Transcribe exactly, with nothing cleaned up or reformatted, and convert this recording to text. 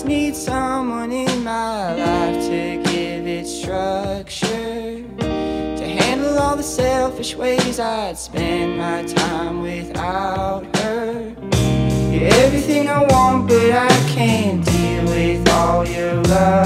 just need someone in my life to give it structure, to handle all the selfish ways I'd spend my time without her. You're everything I want, but I can't deal with all your love.